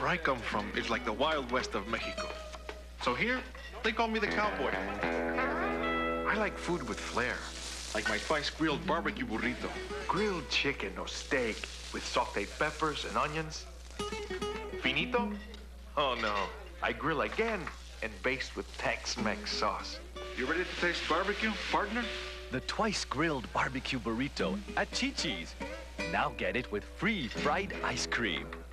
I come from is like the Wild West of Mexico. So here, they call me the cowboy. I like food with flair, like my Twice Grilled BBQ Burrito. Grilled chicken or steak with sauteed peppers and onions. Finito? Oh no, I grill again and baste with Tex-Mex sauce. You ready to taste barbecue, partner? The Twice Grilled BBQ Burrito at Chi-Chi's. Now get it with free fried ice cream.